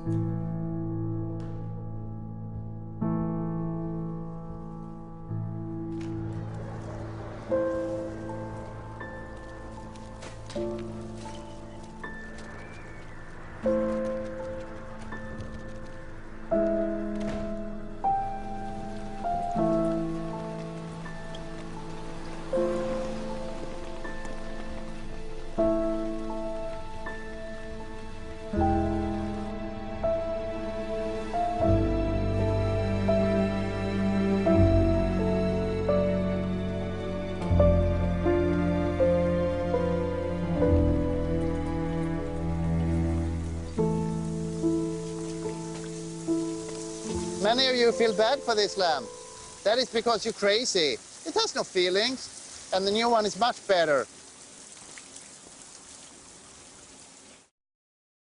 Many of you feel bad for this lamb. That is because you're crazy. It has no feelings, and the new one is much better.